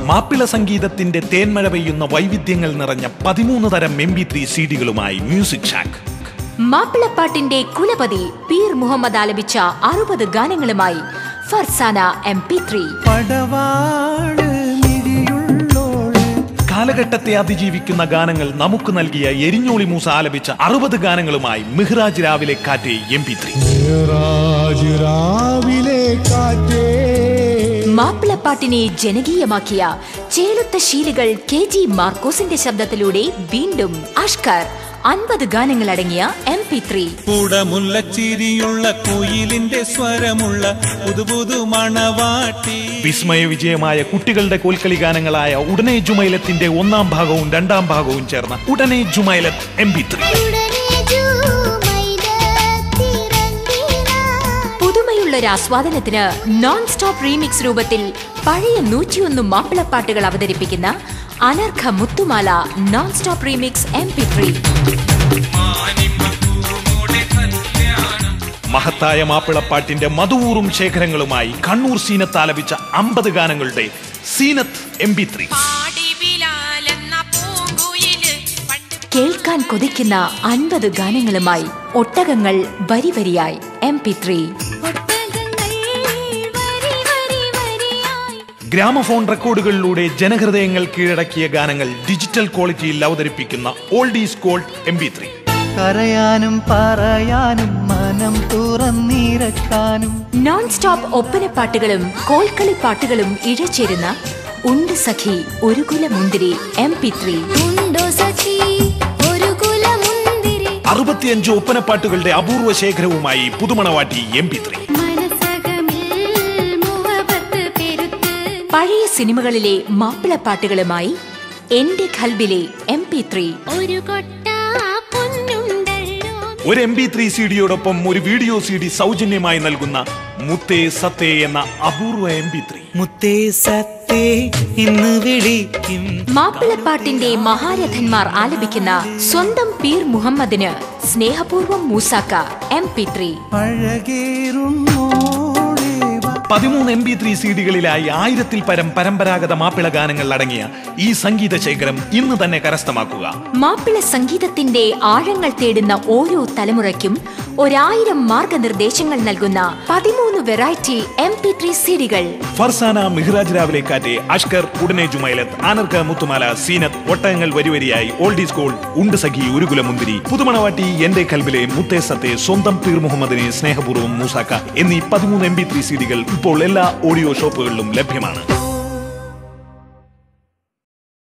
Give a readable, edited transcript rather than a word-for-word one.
മാപ്പിള സംഗീതത്തിന്റെ തേന്മഴ പെയ്യുന്ന വൈവിധ്യങ്ങൾ നിറഞ്ഞ 13 തരം Mp3 CD-കളുമായി മ്യൂസിക് ഷാക്ക്. മാപ്പിളപ്പാട്ടിന്റെ കുലപതി പീർ മുഹമ്മദ് ആലപിച്ച 60 ഗാനങ്ങളുമായി ഫർസാന Mp3. കാലഘട്ടത്തെ അതിജീവിക്കുന്ന ഗാനങ്ങൾ നമുക്ക് നൽകിയ എരിഞ്ഞോളി മൂസ ആലപിച്ച 60 ഗാനങ്ങളുമായി മിഹ്റാജ് രാവിലെ കാറ്റേ Mp3. മാപ്പിളപ്പാട്ടിനെ ജനകീയമാക്കിയ ചേലുത്ത ശീലുകൾ KG മാർക്കോസിന്റെ ശബ്ദത്തിലൂടെ വീണ്ടും അഷ്കർ 50 ഗാനങ്ങൾ അടങ്ങിയ Mp3. ചിരിയുള്ള കുയിലിന്റെ സ്വരമുള്ള പുതുപുതു മണവാട്ടി. വിസ്മയ വിജയമായ കുട്ടികളുടെ കോൽക്കളി ഗാനങ്ങളായ ഉടനെ ജുമൈലത്തിന്റെ 1ാം ഭാഗവും 2ാം ഭാഗവും ചേർന്ന ഉടനെ ജുമൈലത്ത് Mp3. ആസ്വാദനത്തിന് നോൺ സ്റ്റോപ്പ് റീമിക്സ് രൂപത്തിൽ പഴയ 101 മാപ്പിളപ്പാട്ടുകൾ അവതരിപ്പിക്കുന്ന അനർഘ മുത്തുമാല നോൺ സ്റ്റോപ്പ് റീമിക്സ് Mp3. മഹത്തായ മാപ്പിളപ്പാട്ടിന്റെ മധുവൂറും ശേഖരങ്ങളുമായി കണ്ണൂർ സീനത്ത് ആലപിച്ച 50 ഗാനങ്ങളുടെ സീനത്ത് Mp3. കേൾക്കാൻ കൊതിക്കുന്ന 50 ഗാനങ്ങളുമായി ഒട്ടകങ്ങൾ വരി വരിയായി Mp3. ഗ്രാമഫോൺ റെക്കോർഡുകളിലൂടെ ജനഹൃദയങ്ങൾ കീഴടക്കിയ ഗാനങ്ങൾ ഡിജിറ്റൽ ക്വാളിറ്റിയിൽ അവതരിപ്പിക്കുന്ന ഓൾഡീസ് ഗോൾഡ് Mp3. കരയാനും പറയാനും മനം തുറന്നിരക്കാനും നോൺ സ്റ്റോപ്പ് ഒപ്പനപ്പാട്ടുകളും കോൽക്കളി പാട്ടുകളും ഇഴചേരുന്ന ഉണ്ട് സഖി ഒരു കുലമുന്തിരി Mp3. 65 ഒപ്പനപ്പാട്ടുകളുടെ അപൂർവ ശേഖരവുമായി പുതുമണവാട്ടി Mp3. പഴയ സിനിമകളിലെ മാപ്പിളപ്പാട്ടുകളുമായി എന്റെ ഖൽബിലെ Mp3. ഒരു Mp3 CD-യോടൊപ്പം ഒരു വീഡിയോ CD സൗജന്യമായി നൽകുന്ന മുത്തേ സത്തേ എന്ന അപൂർവ Mp3. മുത്തേ സത്തേ ഇന്ന് വിളിക്കും. മാപ്പിളപ്പാട്ടിന്റെ മഹാരഥന്മാർ ആലപിക്കുന്ന സ്വന്തം പീർ മുഹമ്മദിന് സ്നേഹപൂർവ്വം മൂസാക്ക Mp3. 13 Mp3 CD-കളിലായി 1000-ൽ പരം പരമ്പരാഗത മാപ്പിള ഗാനങ്ങൾ അടങ്ങിയ ഈ സംഗീത ശേഖരം ഇന്ന് തന്നെ കരസ്ഥമാക്കുക. മാപ്പിള സംഗീതത്തിന്റെ ആഴങ്ങൾ തേടുന്ന ഓരോ തലമുറയ്ക്കും 1000 മാർഗനിർദ്ദേശങ്ങൾ നൽകുന്ന 13 വെറൈറ്റി Mp3 CD-കൾ. ഫർസാന, മിഹ്റാജ് രാവിലെ കാറ്റേ, അഷ്കർ, ഉടനെ ജുമൈലത്ത്, അനർഘ മുത്തുമാല, സീനത്ത്, ഒട്ടകങ്ങൾ വരിവരിയായി, ഓൾഡീസ് ഗോൾഡ്, ഉണ്ട് സഖി ഒരു കുലമുന്തിരി, പുതുമണവാട്ടി, എന്റെ ഖൽബിലെ മുത്തേ സത്തേ, സ്വന്തം പീർ മുഹമ്മദിനെ സ്നേഹപൂർവ്വം മൂസാക്ക എന്നീ 13 Mp3 CD-കൾ ഇപ്പോൾ എല്ലാ ഓഡിയോ ഷോപ്പുകളിലും ലഭ്യമാണ്.